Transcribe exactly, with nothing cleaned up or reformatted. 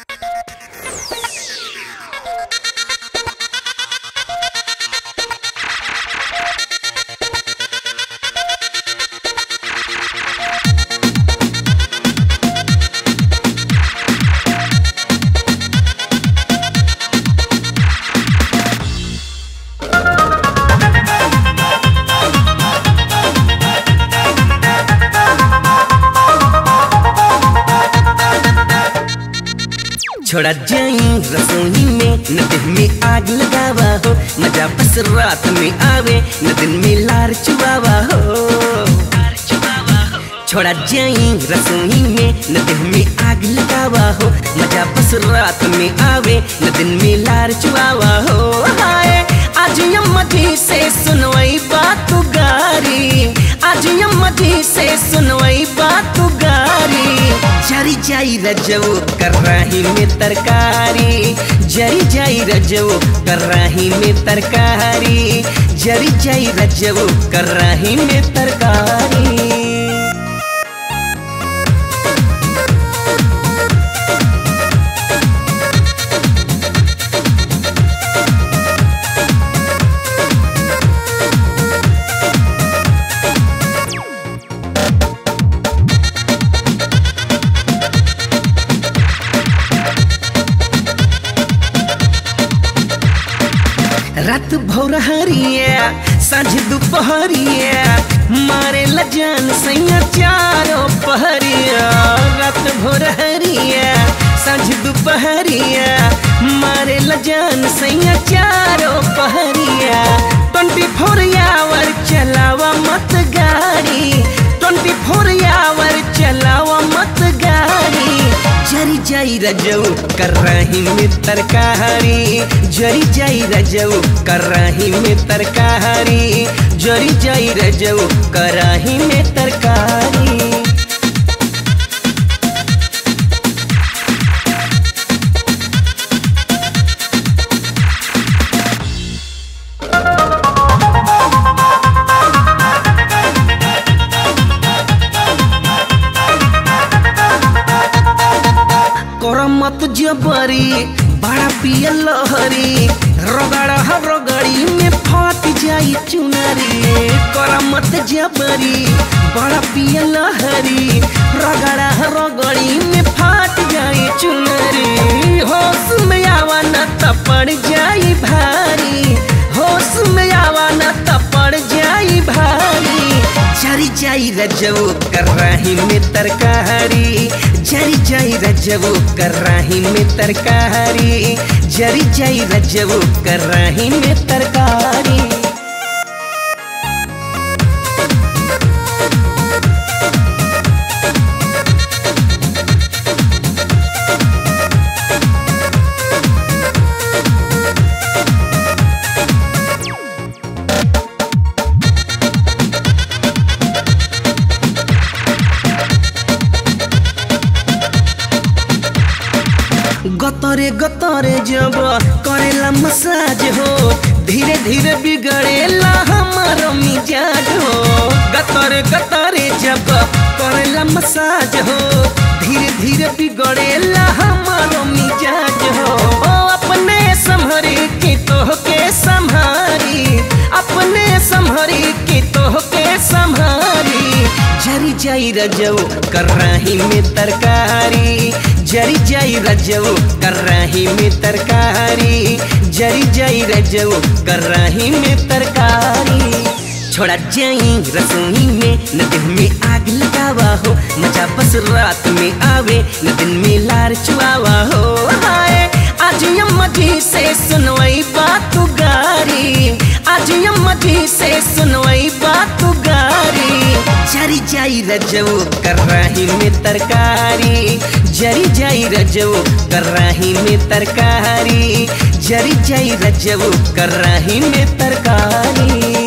छोड़ा जाई रसोई में न दिन में आग लगावा हो, मजा बस रात में आवे न दिन में लार चुबावा हो। छोड़ा जाई रसोई में न दिन में आग लगावा हो, मजा बस रात में आवे न दिन में लार चुबावा हो। हाय आज यम्मा जी से सुनवाई बात गारी, आज यम्मा जी से सुनवाई बात गारी। जरी जाई रजऊ कर रही में तरकारी, जरी जाई रजऊ कर रही में तरकारी, जरी जाई रजऊ कर रही में तरकारी। रात भोर हरिया सांझ दोपहरिया मारे लजान सैया चारों पहरिया। रात भोर हरिया सांझ दोपहरिया मारे लजान सैया चारों पहरिया। ट्वेंटी फोर आवर चलावा मत गाड़ी, ट्वेंटी फोर आवर चलावा मत गाड़ी। जरी जाई रजऊ कर रही में तरकारी, जरी जाई रजऊ कर रही में तरकारी, जरी जाई रजऊ कर रही में तरकारी। मत जबरी बड़ा पिया लहरी, रगड़ा रगड़ी में फाट जाई चुनरी। कर मत जबरी बड़ा पिया लहरी, रगड़ा रगड़ी में फाट जाई चुनरी। होश में आवा न त पड़ जाई भारी, होश में आवा न त पड़ जाई भारी। जरी जाई रजऊ कर रही में तरकारी, जरी जाई रजऊ कर रही में तरकारी, जरी जाई रजऊ कर रही में तरकारी। गतरे गतरे जब करेला मसाज हो, धीरे धीरे बिगड़ेला हमारो मिजाज हो। गतरे गतरे जब करेला मसाज हो, धीरे धीरे बिगड़ेला हमारो मिजाज हो। ओ अपने संभरी की तोह के संभारी, अपने संभरी की तोह के संभारी। जरी जाई रजऊ कर रही में तरकारी, जरी जाई रजऊ कर रही में तरकारी, जरी जाई रजऊ कर रही में तरकारी। छोड़ा जाई रसोई में न दिन में आग लगावा हो, मजा बस रात में आवे न दिन में लार चुआवा हो। हाय आज यम्मा जी से सुनवाई बात गारी, आज यम्मा जी से सुनवाई बात गारी। जरी जाई रजऊ कर रही में तरकारी, जरी जाई रजऊ कर रही में तरकारी, जरी जाई रजऊ कर रही में तरकारी।